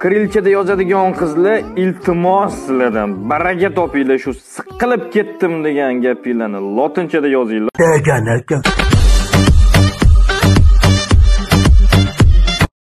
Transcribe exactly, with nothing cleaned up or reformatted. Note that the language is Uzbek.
Kirilchada yozadigan qizlar iltimos sizlardan baraka topinglar, shu siqilib ketdim degan gapinglarni lotinchada yozinglar.